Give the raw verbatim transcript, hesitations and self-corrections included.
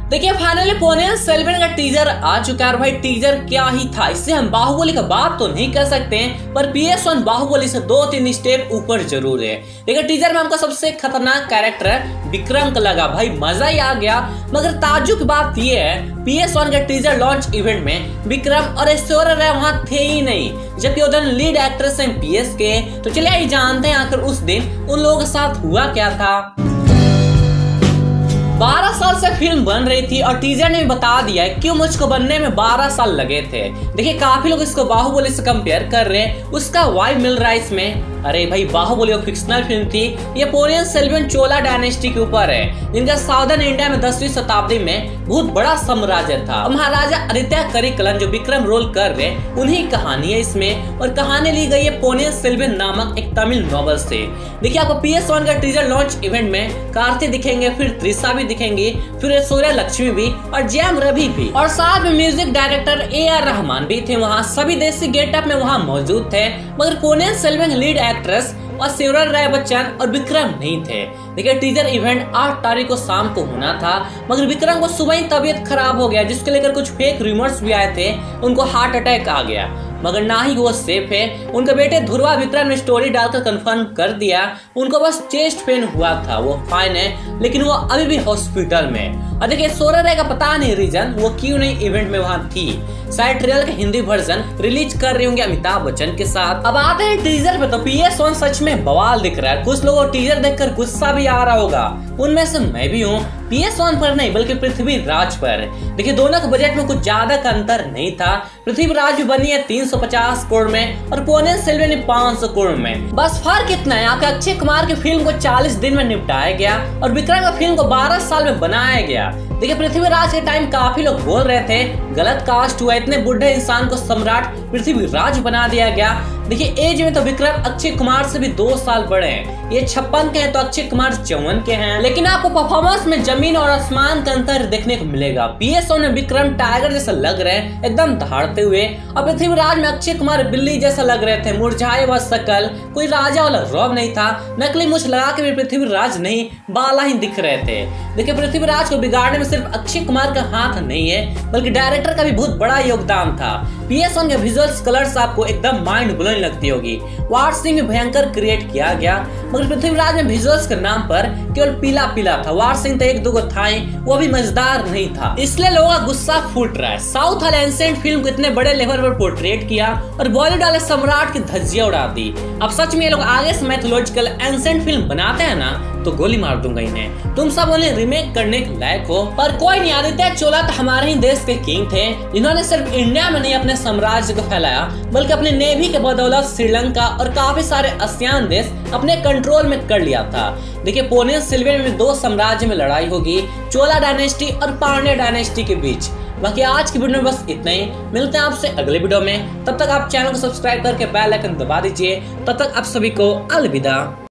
देखिए फाइनली पोनियन सेल्वन का टीजर आ चुका है भाई। टीजर क्या ही था, इससे हम बाहुबली का बात तो नहीं कर सकते हैं, पर पी एस वन बाहुबली से दो तीन स्टेप ऊपर जरूर है। देखिए टीजर में हमको सबसे खतरनाक कैरेक्टर विक्रम का लगा भाई, मजा ही आ गया। मगर ताज्जुब की बात यह है पी एस वन के टीजर लॉन्च इवेंट में विक्रम और ऐश्वर्या राय वहां थे ही नहीं, जबकि उधर लीड एक्ट्रेस हैं पी एस के। तो चलिए जानते हैं आखिर उस दिन उन लोगों के साथ हुआ क्या था। बारह साल से फिल्म बन रही थी और टीजर ने भी बता दिया है क्यों मुझको बनने में बारह साल लगे थे। देखिए काफी लोग इसको बाहुबली से कंपेयर कर रहे हैं, उसका वाइब मिल रहा है इसमें। अरे भाई बाहुबली एक फिक्शनल फिल्म थी, ये पोनियन सेल्वन चोला डायनेस्टी के ऊपर है, जिनका साउदर्न इंडिया में दसवीं शताब्दी में बहुत बड़ा साम्राज्य था। महाराजा आदित्य करिकलन जो विक्रम रोल कर रहे हैं उन्हीं कहानी है इसमें, और कहानी ली गई है पोनियन सेल्वन नामक एक तमिल नॉवल से। देखिए आपको पी एस वन का टीजर लॉन्च इवेंट में कार्तिक दिखेंगे, फिर त्रिशा भी दिखेंगी, फिर ऐश्वर्या लक्ष्मी भी और जैम रवि भी, और साथ में music director A R Rahman भी थे वहाँ। सभी देसी गेटअप में वहाँ मौजूद थे, मगर पोनियन सेल्वन लीड एक्ट्रेस और ऐश्वर्या राय बच्चन और विक्रम नहीं थे। देखिए टीजर इवेंट आठ तारीख को शाम को होना था, मगर विक्रम को सुबह ही तबीयत खराब हो गया, जिसको लेकर कुछ फेक रूमर्स भी आए थे, उनको हार्ट अटैक आ गया। मगर ना ही वो सेफ है। उनके बेटे ध्रुवा विक्रम ने स्टोरी डालकर कंफर्म कर दिया उनको बस चेस्ट पेन हुआ था, वो फाइन है, लेकिन वो अभी भी हॉस्पिटल में। और देखिए ऐश्वर्या राय का पता नहीं रीजन वो क्यों नहीं इवेंट में वहाँ थी, शायद ट्रेलर का हिंदी वर्जन रिलीज कर रहे होंगे अमिताभ बच्चन के साथ। अब आते हैं टीजर पे, तो पी एस वन सच में बवाल दिख रहा है। कुछ लोगों को टीजर देखकर गुस्सा भी आ रहा होगा, उनमें से मैं भी हूँ। पी एस वन पर नहीं बल्कि पृथ्वीराज पर। देखिए दोनों के बजट में कुछ ज्यादा का अंतर नहीं था। पृथ्वीराज भी बनी है तीन सौ पचास करोड़ में और पोनियन सेल्वन पाँच सौ करोड़ में। बस फर्क इतना है, आपके अक्षय कुमार की फिल्म को चालीस दिन में निपटाया गया और विक्रम की फिल्म को बारह साल में बनाया गया। देखिए पृथ्वीराज के टाइम काफी लोग बोल रहे थे गलत कास्ट हुआ, इतने बुढ़े इंसान को सम्राट पृथ्वीराज बना दिया गया। देखिए एज में तो विक्रम अक्षय कुमार से भी दो साल बड़े हैं, ये छप्पन के हैं तो अक्षय कुमार चौवन के हैं, लेकिन आपको परफॉर्मेंस में जमीन और आसमान का अंतर देखने को मिलेगा। पी एस वन में विक्रम टाइगर जैसा लग रहे हैं एकदम दहाड़ते हुए, और पृथ्वीराज में अक्षय कुमार बिल्ली जैसा लग रहे थे, मुरझाए हुआ शकल, कोई राजा वाला रौब नहीं था। नकली मूछ लगा के भी पृथ्वीराज नहीं बाला ही दिख रहे थे। देखिए पृथ्वीराज को बिगाड़ने में सिर्फ अक्षय कुमार का हाथ नहीं है, बल्कि डायरेक्टर का भी बहुत बड़ा योगदान था। पी एस वन के विजुअल्स कलर्स आपको एकदम माइंड ब्लोइंग लगती होगी, वार सिंह में भयंकर क्रिएट किया गया, मगर पृथ्वीराज में विजुअल्स के नाम पर केवल पीला पीला था। वार सिंह तो एक दो था, वो भी मजेदार नहीं था, इसलिए लोगों का गुस्सा फूट रहा है। साउथ वाले एंसेंट फिल्म को इतने बड़े लेवल पर पोर्ट्रेट किया और बॉलीवुड वाले सम्राट की धज्जियां उड़ा दी। अब सच में ये लोग आगे से मैथोलॉजिकल एंसेंट फिल्म बनाते हैं ना तो गोली मार दूंगा इन्हें। तुम सब उन्हें रिमेक करने के लायक हो, पर कोई नहीं। आदित्य चोला तो हमारे ही देश के किंग थे, जिन्होंने सिर्फ इंडिया में नहीं अपने साम्राज्य को फैलाया, बल्कि अपनी नेवी के बदौलत श्रीलंका और काफी सारे आसियान देश अपने कंट्रोल में कर लिया था। देखिए पोनियन सेल्वन में दो साम्राज्य में लड़ाई होगी, चोला डायनेस्टी और पांड्या डायनेस्टी के बीच। बाकी आज की वीडियो में बस इतना ही, मिलते हैं आपसे अगले वीडियो में। तब तक आप चैनल को सब्सक्राइब करके बेल आइकन दबा दीजिए। तब तक आप सभी को अलविदा।